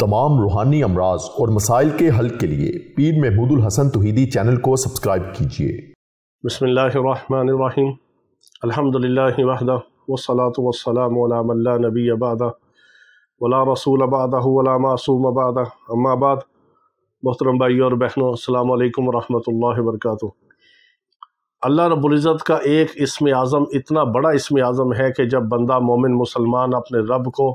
तमाम रूहानी अमराज और मसाइल के हल के लिए पीर महमूद उल हसन तौहीदी चैनल को सब्सक्राइब कीजिए। बिस्मिल्लाहिर्रहमानिर्रहीम। अल्हम्दुलिल्लाहि वहदा वस्सलातु वस्सलामु अला मन ला नबिय्य बअदा वला रसूल बअदहु वला मासूम बअदा अम्मा बाद। मोहतरम भाइयों और बहनों, अस्सलामु अलैकुम वरहमतुल्लाहि वबरकातुहू। अल्लाह रब्बुल इज़्ज़त का एक इस्म आज़म इतना बड़ा इस्म आज़म है कि जब बंदा मोमिन मुसलमान अपने रब को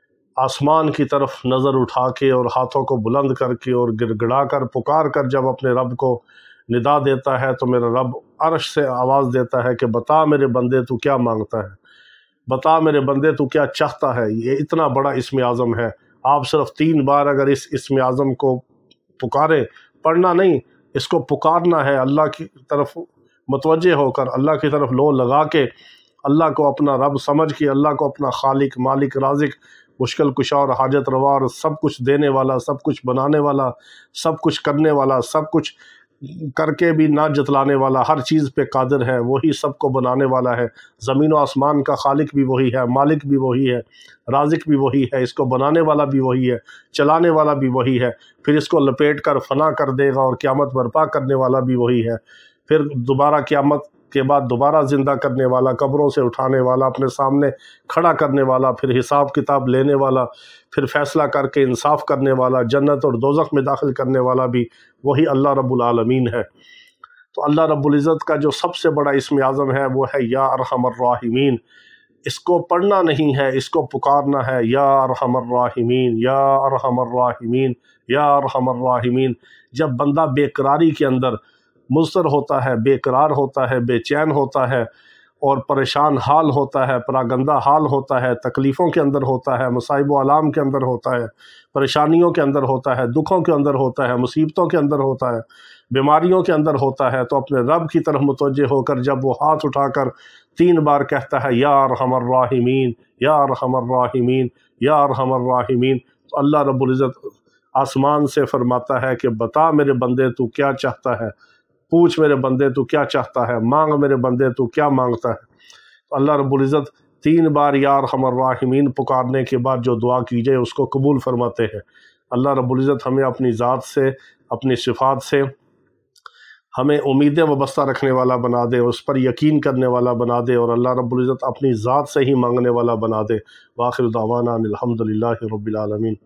आसमान की तरफ नज़र उठा के और हाथों को बुलंद करके और गिड़गिड़ा कर पुकार कर जब अपने रब को निदा देता है तो मेरा रब अर्श से आवाज़ देता है कि बता मेरे बंदे तू क्या मांगता है, बता मेरे बंदे तू क्या चाहता है। ये इतना बड़ा इस्म आज़म है। आप सिर्फ 3 बार अगर इस इस्म आज़म को पुकारें, पढ़ना नहीं, इसको पुकारना है, अल्लाह की तरफ मुतवज्जे होकर, अल्लाह की तरफ लो लगा के, अल्लाह को अपना रब समझ के, अल्लाह को अपना खालिक मालिक राज़िक मुश्किल कुशा और हाजत रवा और सब कुछ देने वाला, सब कुछ बनाने वाला, सब कुछ करने वाला, सब कुछ करके भी ना जतलाने वाला, हर चीज़ पे कादिर है, वही सबको बनाने वाला है। ज़मीन व आसमान का खालिक भी वही है, मालिक भी वही है, राज़िक भी वही है, इसको बनाने वाला भी वही है, चलाने वाला भी वही है, फिर इसको लपेट कर फना कर देगा और क़यामत बर्पा करने वाला भी वही है, फिर दोबारा क़यामत के बाद दोबारा ज़िंदा करने वाला, कब्रों से उठाने वाला, अपने सामने खड़ा करने वाला, फिर हिसाब किताब लेने वाला, फिर फ़ैसला करके इंसाफ करने वाला, जन्नत और दोज़ख में दाखिल करने वाला भी वही अल्लाह रब्बुल आलमीन है। तो अल्लाह रब्बुल इज़्ज़त का जो सबसे बड़ा इस्म आज़म है वो है या अरहमर राहिमीन। इसको पढ़ना नहीं है, इसको पुकारना है, या अरहमर राहिमीन, या अरहमर राहिमीन, या अरहमर राहिमीन। जब बंदा बेकरारी के अंदर मुज़तर होता है, बेकरार होता है, बेचैन होता है और परेशान हाल होता है, परागंदा हाल होता है, तकलीफ़ों के अंदर होता है, मसाइब व आलाम के अंदर होता है, परेशानियों के अंदर होता है, दुखों के अंदर होता है, मुसीबतों के अंदर होता है, बीमारियों के अंदर होता है, तो अपने रब की तरफ मुतवज्जे होकर जब वो हाथ उठाकर 3 बार कहता है या अरहमर राहिमीन, या अरहमर राहिमीन, या अरहमर राहिमीन, तो अल्लाह रब्बुल इज़्ज़त आसमान से फरमाता है कि बता मेरे बंदे तू क्या चाहता है, पूछ मेरे बंदे तू क्या चाहता है, मांग मेरे बंदे तू क्या मांगता है। तो अल्लाह रब्बुल इज़्ज़त 3 बार या अरहमर राहिमीन पुकारने के बाद जो दुआ की जाए उसको कबूल फरमाते हैं। अल्लाह रब्बुल इज़्ज़त हमें अपनी ज़ात से, अपनी सिफ़ात से हमें उम्मीदें वबस्ता रखने वाला बना दे, उस पर यकीन करने वाला बना दे और अल्लाह रब्बुल इज़्ज़त अपनी ज़ात से ही मांगने वाला बना दे। वाखिर दावाना अनिल हम्दुलिल्लाहि रब्बिल आलमीन।